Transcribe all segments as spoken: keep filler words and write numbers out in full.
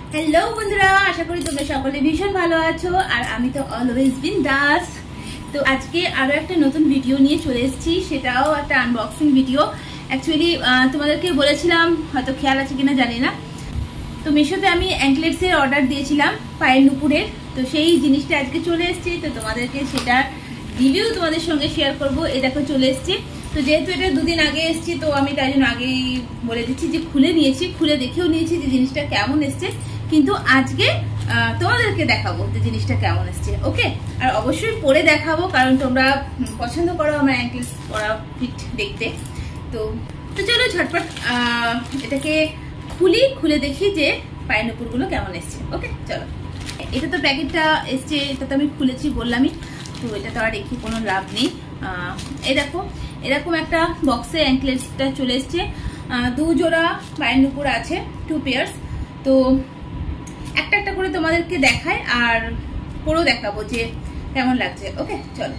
Hello बंधुरा आशा करी तुम्हारा सकले भीषण भालो आछो और आमी तो अलवेज बिंदास। तो आज के आरो एक नतून भिडियो निये चले एसेछि, सेटाओ एकटा आनबक्सिंग भिडियो। एक्चुअली तुम्हादेरके बोलेछिलाम, हयतो खेयाल आछे किना जानि ना, तो मेशोते आमी एंकलेट्सের অর্ডার দিয়েছিলাম পায়ের নুপুরের। তো সেই জিনিসটা আজকে চলে এসেছে, তো তোমাদেরকে সেটার রিভিউ তোমাদের সঙ্গে শেয়ার করব। এই দেখো চলে এসেছে। তো যেহেতু এটা দুদিন আগে এসেছে, তো আমি তাই জন্য আগেই বলে দিচ্ছি যে খুলে নিয়েছি, খুলে দেখেও নিয়েছি যে জিনিসটা কেমন এসেছে। কিন্তু আজকে তোমাদেরকে দেখাবো যে জিনিসটা কেমন এসেছে। ওকে, আর অবশ্যই পরে দেখাবো, কারণ তোমরা পছন্দ করো আমার অ্যাঙ্কলেটস পরা ফিট দেখতে। তো তো চলো ঝটপট এটাকে খুলি, খুলে দেখি যে পায়ের নুপুরগুলো কেমন এসছে। ওকে চলো। এটা তো প্যাকেটটা এসছে, এটা তো আমি খুলেছি বললামই, তো এটা তো আর রেখে কোনো লাভ নেই। এই দেখো এরকম একটা বক্সে অ্যাঙ্কলেটসটা চলে এসছে। দু জোড়া পায়ের নুপুর আছে, টু পেয়ার্স। তো একটা একটা করে তোমাদেরকে দেখাই আর পরেও দেখাবো যে কেমন লাগছে। ওকে চলো।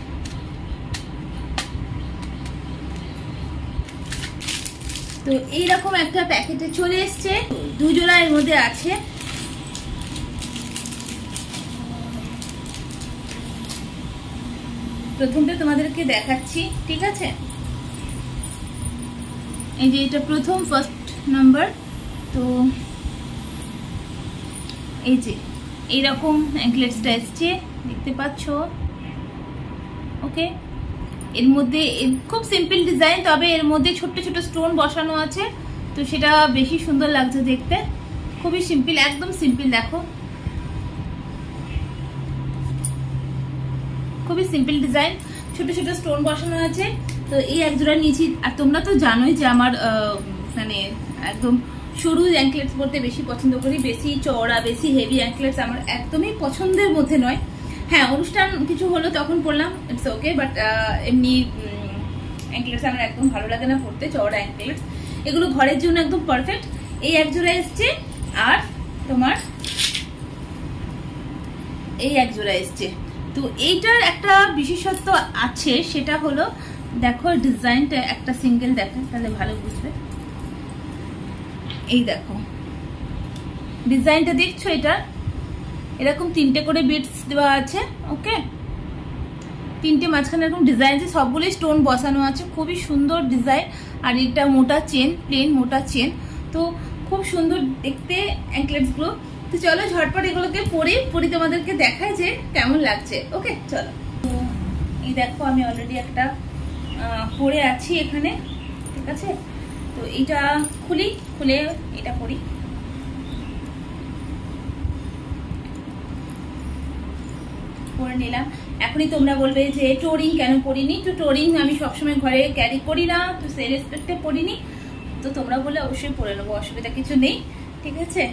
তো এইরকম একটা প্যাকেটে চলে এসছে, দু জোড়া এর মধ্যে আছে। প্রথমটা তোমাদেরকে দেখাচ্ছি, ঠিক আছে? এই যে এটা প্রথম, ফার্স্ট নাম্বার। তো এই যে এইরকম অ্যাঙ্কলেটসটা এসছে, দেখতে পাচ্ছ। ওকে, এর মধ্যে খুব সিম্পল ডিজাইন, তবে এর মধ্যে ছোট্ট ছোট স্টোন বসানো আছে, তো সেটা বেশি সুন্দর লাগছে দেখতে। খুবই সিম্পল, একদম সিম্পল। দেখো খুবই সিম্পল ডিজাইন, ছোট ছোট স্টোন বসানো আছে। তো এই এক জোড়া নিয়েছি। আর তোমরা তো জানোই যে আমার মানে একদম সরু অ্যাঙ্কলেটস পরতে বেশি পছন্দ করি। বেশি চওড়া, বেশি হেভি অ্যাঙ্কলেটস আমার একদমই পছন্দের মধ্যে নয়। হ্যাঁ, অনুষ্ঠান কিছু হলো তখন পরলাম, ইটস ওকে, বাট এমনি অ্যাঙ্কলেটস আমার একদম ভালো লাগে না পরতে, চওড়া অ্যাঙ্কলেটস। এগুলো ঘরের জন্য একদম পারফেক্ট। এই এক জোড়া এসছে, আর তোমার এই এক জোড়া এসছে। তো এইটার একটা বিশেষত্ব আছে, সেটা হলো দেখো ডিজাইনটা একটা সিঙ্গেল দেখো, তাহলে ভালো বুঝবে। এই দেখো ডিজাইনটা দেখছো, এটা এরকম তিনটে করে বিটস দেওয়া আছে। ওকে, তিনটে মাঝখানে এরকম ডিজাইন আছে, সবগুলো স্টোন বসানো আছে, খুবই সুন্দর ডিজাইন। আর এটা মোটা চেন, প্লেন মোটা চেন, তো খুব সুন্দর দেখতে অ্যাঙ্কলেটস গুলো। তো চলো ঝটপট এগুলোকে পরে পরে তোমাদেরকে দেখায় যে কেমন লাগছে। ওকে চলো। এই দেখো আমি অলরেডি একটা পরে আছি এখানে, ঠিক আছে? তো এটা খুলি, খুলে এটা পরি। পরে নিলাম। এখনই তোমরা বলবে যে টোরিং কেন পরিনি। তো টোরিং আমি সবসময় ঘরে ক্যারি করি না, তো সেই রেসপেক্টে পরিনি। তো তোমরা বলে অবশ্যই পরে নেবো, অসুবিধা কিছু নেই, ঠিক আছে?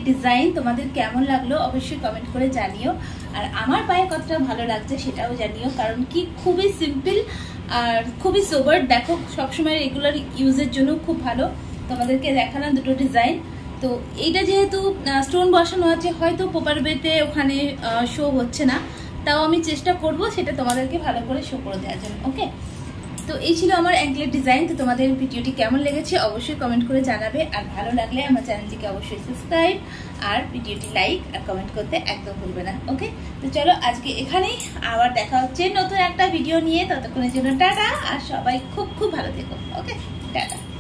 ডিজাইন তোমাদের কেমন লাগলো অবশ্যই কমেন্ট করে জানিও। আর আমার পায়ে কতটা ভালো লাগছে সেটাও জানিও, কারণ কি খুবই সিম্পল আর খুবই সোবার। দেখো সবসময় রেগুলার ইউজের জন্য খুব ভালো। তোমাদেরকে দেখালাম দুটো ডিজাইন। তো এইটা যেহেতু স্টোন বসানো আছে, হয়তো প্রপার ওয়েতে ওখানে শো হচ্ছে না, তাও আমি চেষ্টা করব সেটা তোমাদেরকে ভালো করে শো করে দেওয়ার জন্য। ওকে, তো এই ছিল আমার অ্যাঙ্কলেট ডিজাইন। তো তোমাদের ভিডিওটি কেমন লেগেছে অবশ্যই কমেন্ট করে জানাবে, আর ভালো লাগলে আমার চ্যানেলটিকে অবশ্যই সাবস্ক্রাইব আর ভিডিওটি লাইক আর কমেন্ট করতে একদম ভুলবে না। ওকে, তো চলো আজকে এখানেই, আবার দেখা হচ্ছে নতুন একটা ভিডিও নিয়ে। ততক্ষণের জন্য টাটা, আর সবাই খুব খুব ভালো থেকো। Okay, tata.